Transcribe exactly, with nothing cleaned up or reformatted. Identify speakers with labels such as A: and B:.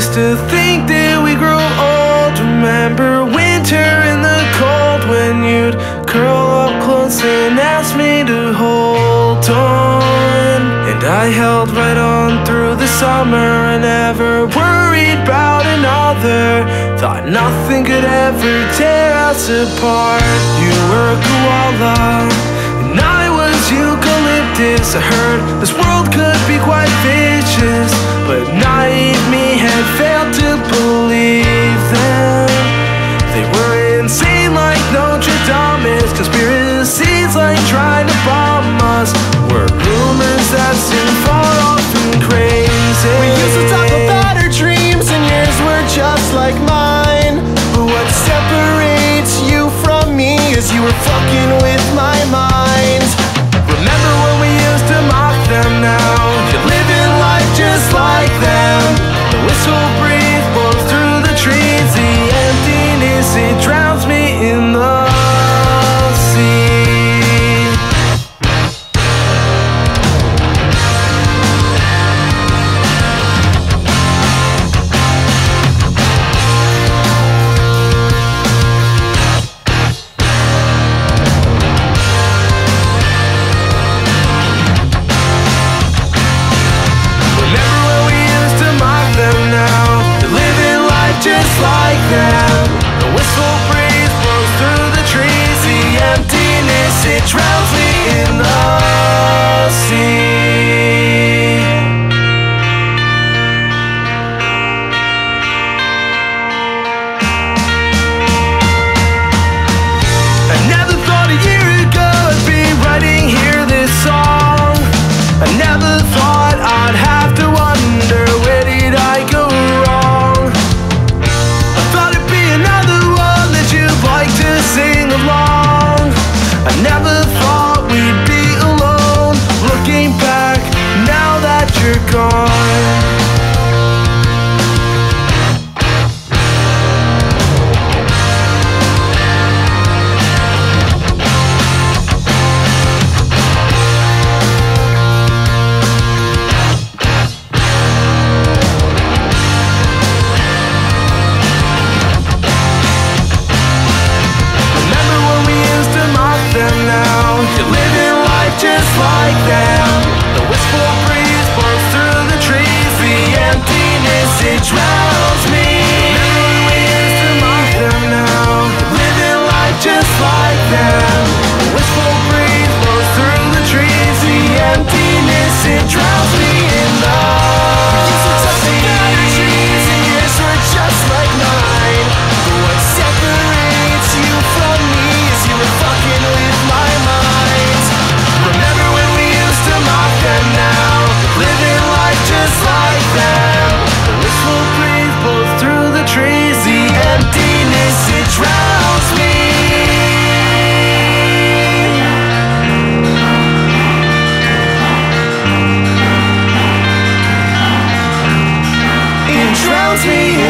A: used to think that we grew old. Remember winter in the cold, when you'd curl up close and ask me to hold on. And I held right on through the summer, and never worried about another. Thought nothing could ever tear us apart. You were a koala and I was eucalyptus. I heard this world could be quite vicious, but naive me had failed to believe them. They were insane like Notre Dame, conspiracies like trying to bomb us, were rumors that seemed far off and crazy.
B: We used to talk about our dreams, and yours were just like mine. But what separates you from me is you were fucking with my mind.
A: Remember when we used to mock them? Now you're living life just like them. The whistle breeze blows through the trees, the emptiness, it drowns me in the sea. Just like them, the whistle breeze blows through the trees, the emptiness, it drowns me in the sea. I never thought a year ago I'd be writing here this song. I never thought I'd have to wonder, where did I go wrong? To sing along, I never thought we'd be alone. Looking back, now that you're gone. Just like them, the whisper breeze blows through the trees, the emptiness, it drowns me. Remember we used to mock them, now living life just like them. The whisper breeze blows through the trees, the emptiness, it drowns me in the sea. And yours were just like mine. But what separates you from me is you were fucking with my mind. Remember when we used to mock them, now living life just like them. The whistle breeze blows through the trees, the emptiness, it drowns me. It drowns me